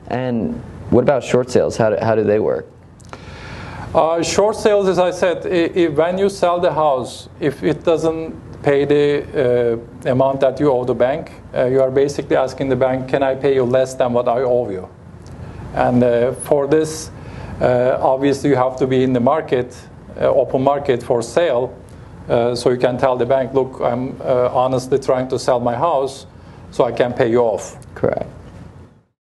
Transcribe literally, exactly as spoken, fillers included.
And what about short sales? How do, how do they work? Uh, short sales, as I said, I, I, when you sell the house, if it doesn't pay the uh, amount that you owe the bank, uh, you are basically asking the bank, can I pay you less than what I owe you? And uh, for this, uh, obviously you have to be in the market, uh, open market for sale. Uh, so you can tell the bank, look, I'm uh, honestly trying to sell my house, so I can pay you off. Correct.